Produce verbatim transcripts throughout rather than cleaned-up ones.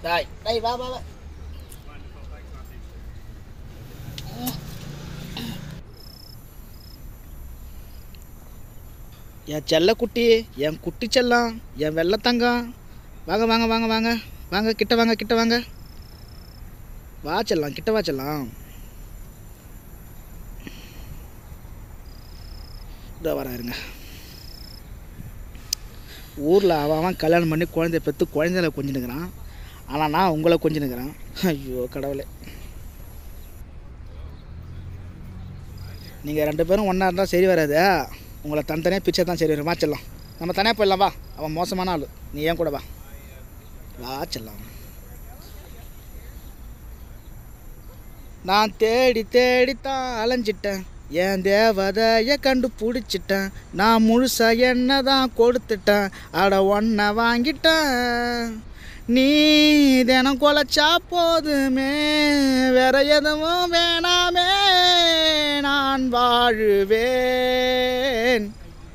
டேய் டேய் வா வா வா. என் செல்ல குட்டி, என் குட்டி செல்லம், என் வெள்ளை தங்கம். வாங்க வாங்க வாங்க வாங்க வாங்க கிட்ட வாங்க கிட்ட வாங்க. வா செல்லம், கிட்ட வா செல்லம். இதோ வர இருங்க. ஊரில் அவன் அவன் கல்யாணம் பண்ணி குழந்தைய பெற்று குழந்தையில கொஞ்சினுக்கிறான். ஆனால் நான் உங்களை கொஞ்சினுக்கிறேன். ஐயோ கடவுளே. நீங்கள் ரெண்டு பேரும் ஒன்றா இருந்தால் சரி வராது. உங்களை தனித்தனியாக பிச்சை தான் சரி வரும். வா செல்லம், நம்ம தனியாக போயிடலாம். வா, அவன் மோசமான ஆள். நீ ஏன் கூட வா. வா செல்லம். நான் தேடி தேடித்தான் அலைஞ்சிட்டேன், என் தேவதையை கண்டுபிடிச்சிட்டேன். நான் முழுசா என்ன தான் கொடுத்துட்டேன், அட ஒன்றை வாங்கிட்டேன். நீ தினம் கொலைச்சா போதுமே, வேற எதுவும் வேணாமே, நான் வாழுவேன்.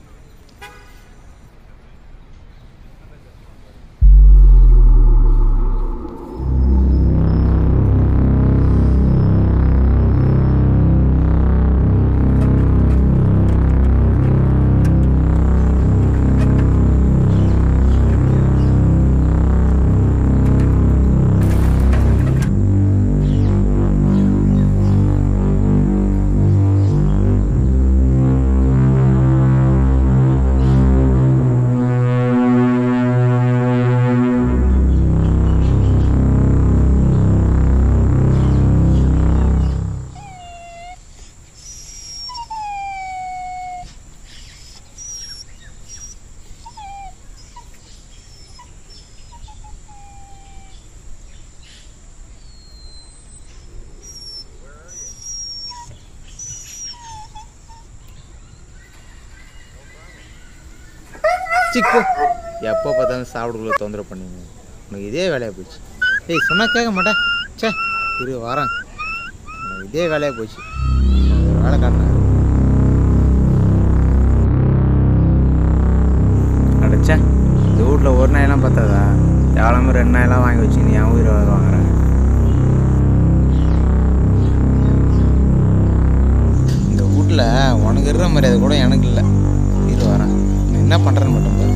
சிக்கு எப்போ பார்த்தாலும் சாப்பிடுக்குள்ள தொந்தரவு பண்ணிங்க. உனக்கு இதே வேலையாக போச்சு. ஏய் சொன்னால் கேட்க மாட்டேன். சே இரு வரேன். உனக்கு இதே வேலையாக போச்சு. ஒரு வேலை காட்டுறேன். அடைச்சே இந்த வீட்டில் ஒரு நாயெல்லாம் பார்த்தாதா, எவ்வளோ ரெண்டு நாயெல்லாம் வாங்கி வச்சு நீ என் உயிரை வாங்குறேன். இந்த வீட்டில் உனக்கு இருக்கிற மரியாதை கூட எனக்கு இல்லை. இரு வரேன். என்ன பண்ணுறேன்னு மட்டும் பாரு.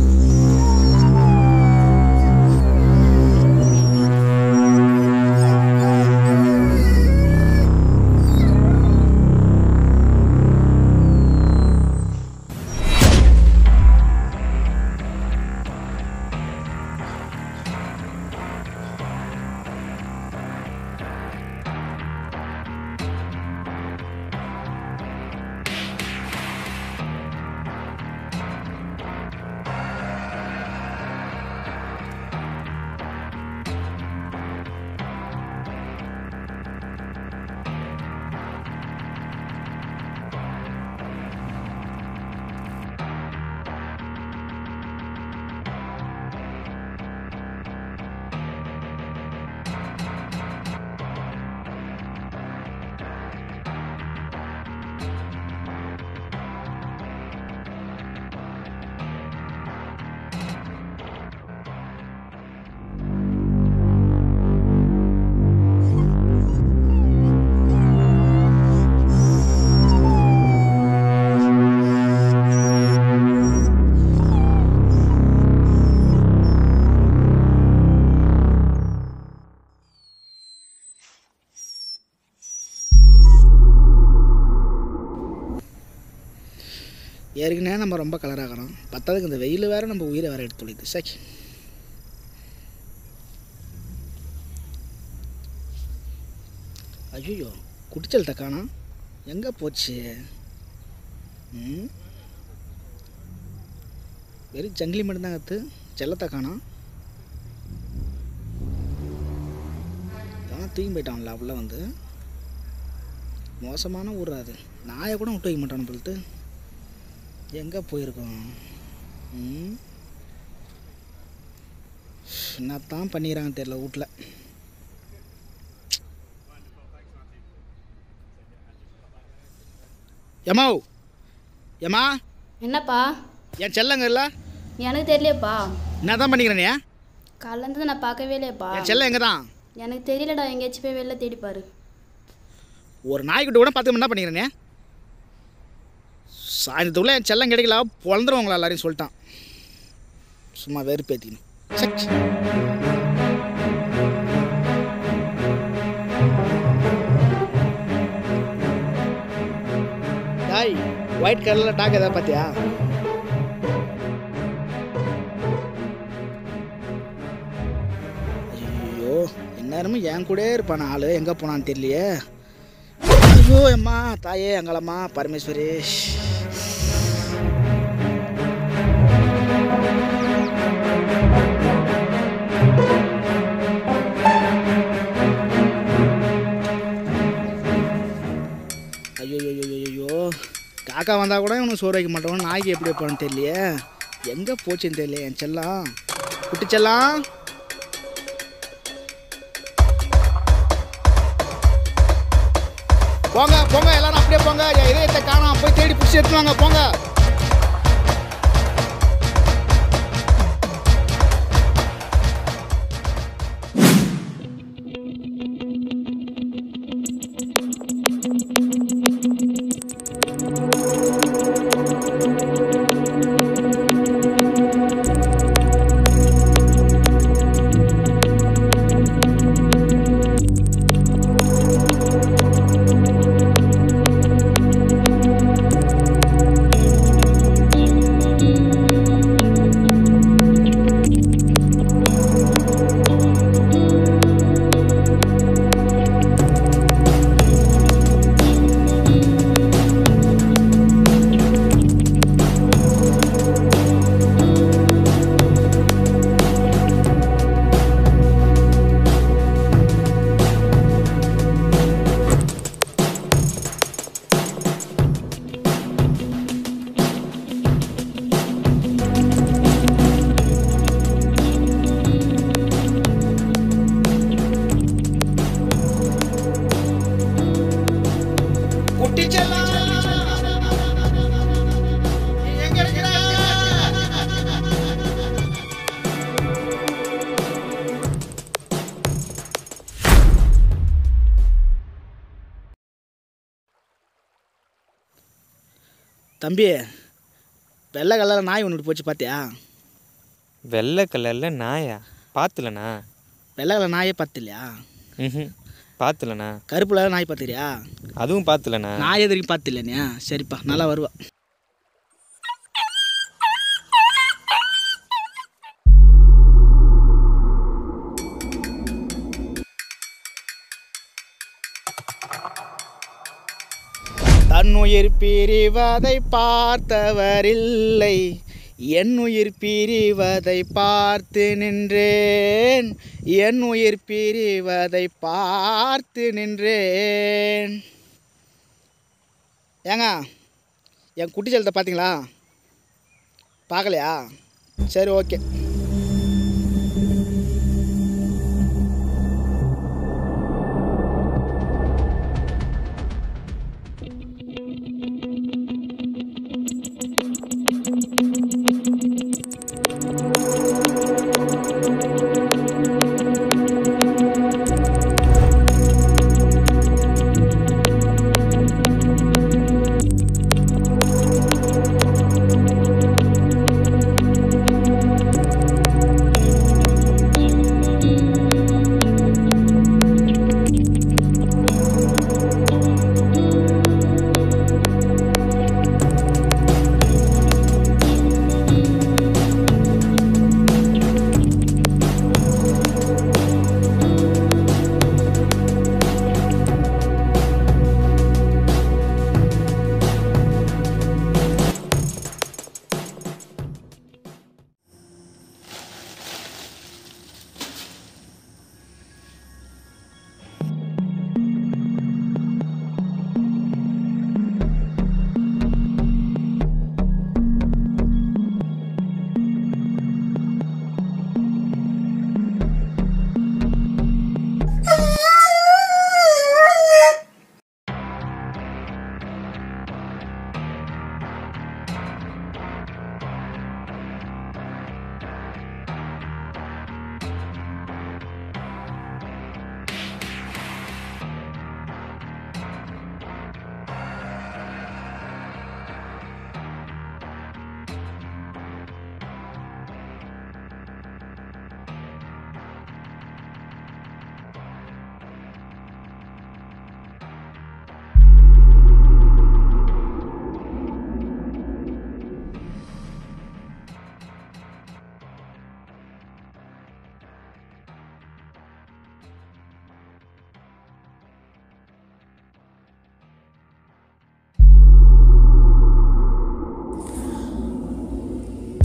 ஏற்கனவே நம்ம ரொம்ப கலராகிறோம், பத்தாவதுக்கு இந்த வெயில் வேறு நம்ம உயிரை வேறு எடுத்து தொழிது. சரி ஐயோ குட்டிச்சல் தக்கானா எங்கே போச்சு? ம் வெறும் ஜங்கிலி மட்டும்தான் கற்று செல்லத்தக்கானா இதெல்லாம் தூக்கி போயிட்டான்ல உள்ள வந்து. மோசமான ஊர் அது. நாயை கூட விட்டு வைக்க மாட்டானு பொழுது. எங்கே போயிருக்கோம்? ம் என்னத்தான் பண்ணிக்கிறாங்க தெரியல வீட்டில். எம்மா எம்மா என்னப்பா? என் செல்லங்க இல்லை எனக்கு தெரியலையப்பா. என்ன தான் பண்ணிக்கிறேனே? காலையிலேருந்து நான் பார்க்கவே இல்லையப்பா. என் செல்லம் எங்கே தான்? எனக்கு தெரியலடா, எங்கேயாச்சும் போய் வெளில தேடிப்பாரு. ஒரு நாய்க்குட்டி கூட பார்த்து என்ன பண்ணிக்கிறேனே? சாயந்தரத்துக்குள்ளே என் செல்லம் கிடைக்கல, பொழந்துருவாங்களா எல்லாரையும் சொல்லிட்டான். சும்மா வெறுப்பேற்றிக்கணும். சச் டாய், ஒயிட் கலரில் டாக் எதாவது பார்த்தியா? ஐயோ, எந்நேரமும் என் கூட இருப்பான் ஆள், எங்கே போனான்னு தெரியலையே. ஐயோ அம்மா தாயே அங்களம்மா பரமேஸ்வரி. ஐயோ ஐயோ ஐயோ, காக்கா வந்தால் கூட இவனுக்கு சோறு வைக்க மாட்டோம், நாய்க்கு எப்படி வைப்பான்னு தெரியலையே. எங்கே போச்சுன்னு தெரியல என் செல்லம். குட்டி செல்லம், போங்க போங்க எல்லாரும் அப்படியே போங்க. என் இதயத்தை காணோம், போய் தேடி பிடிச்சி எடுத்துவாங்க போங்க. தம்பி, வெள்ளை கலரில் நாய் ஒன்று போச்சு பார்த்தியா? வெள்ளை கலரில் நாயா? பார்த்துலண்ணா. வெள்ளை கலர் நாயே பார்த்து இல்லையா? ம், பார்த்துலண்ணா. கருப்பு கலர் நாய் பார்த்துக்கிறியா? அதுவும் பார்த்துலண்ணா. நாய் எதிரையும் பார்த்து இல்லையா? சரிப்பா, நல்லா வருவா. தன்னுயிர் பிரிவதை பார்த்தவரில்லை, என் உயிர் பிரிவதை பார்த்து நின்றேன், என் உயிர் பிரிவதை பார்த்து நின்றேன். ஏங்க, என் குட்டி செல்லத்தை பார்த்தீங்களா? பார்க்கலையா? சரி, ஓகே.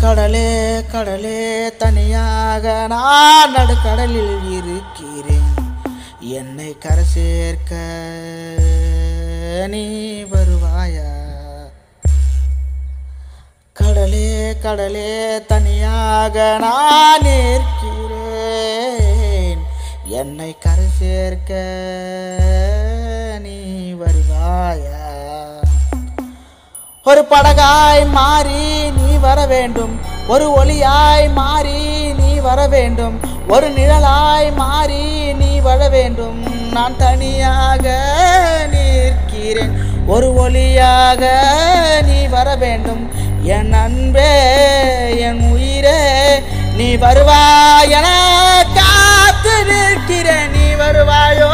கடலே கடலே தனியாக நான் நடுக்கடலில் இருக்கிறேன், என்னை கரை சேர்க்க நீ வருவாயா? கடலே கடலே தனியாக நான் இருக்கிறேன், என்னை கரை சேர்க்க நீ வருவாயா? ஒரு படகாய் மாறி நீ வர வேண்டும், ஒரு ஒளியாய் மாறி நீ வர வேண்டும், ஒரு நிழலாய் மாறி நீ வர வேண்டும். நான் தனியாக நிற்கிறேன், ஒரு ஒளியாக நீ வர வேண்டும். என் அன்பே என் உயிரே நீ வருவாய் என காத்து நிற்கிறேன். நீ வருவாயோ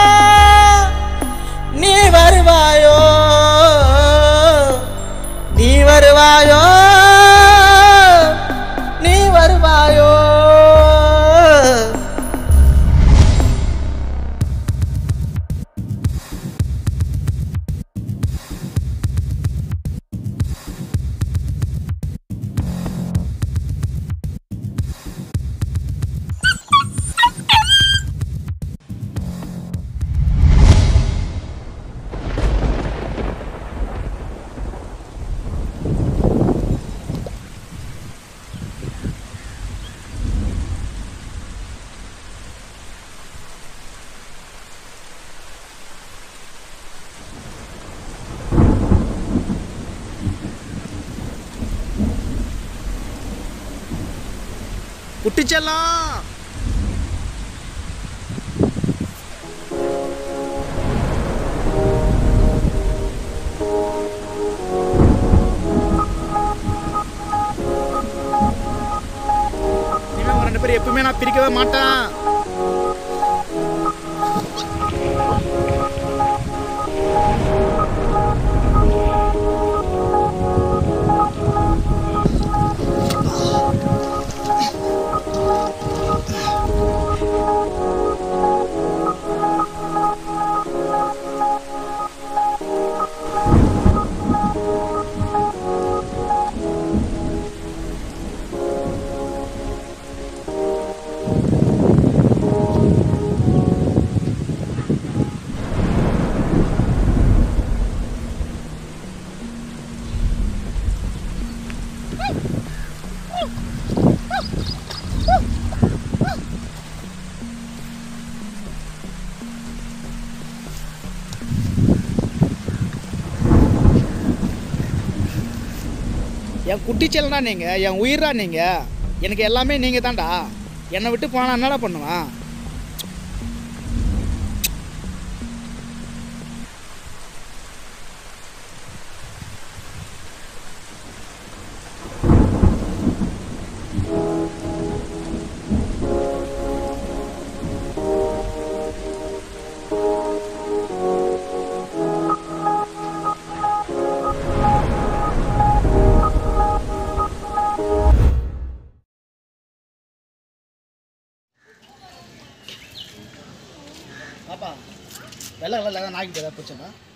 நீ வருவாயோ நீ வருவாயோ நீ வருவாயோ? குட்டி செல்லம், இனிமே ரெண்டு பேரும் எப்பவுமே நான் பிரிக்கவே மாட்டேன். என் குட்டி செல்லடா நீங்கள், என் உயிரா நீங்கள், எனக்கு எல்லாமே நீங்கள் தான்டா. என்னை விட்டு போனால் என்னடா பண்ணுவேன்? பாப்பா வெள்ளை வெள்ளை நாய்க்கு ஏதாவது பிரச்சனை?